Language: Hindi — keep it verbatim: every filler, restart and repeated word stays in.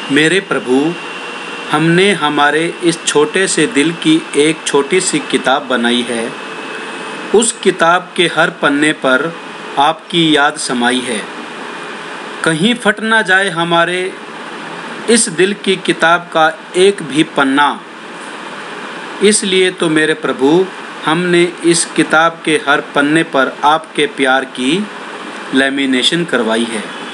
मेरे प्रभु, हमने हमारे इस छोटे से दिल की एक छोटी सी किताब बनाई है। उस किताब के हर पन्ने पर आपकी याद समाई है। कहीं फट ना जाए हमारे इस दिल की किताब का एक भी पन्ना। इसलिए तो मेरे प्रभु, हमने इस किताब के हर पन्ने पर आपके प्यार की लैमिनेशन करवाई है।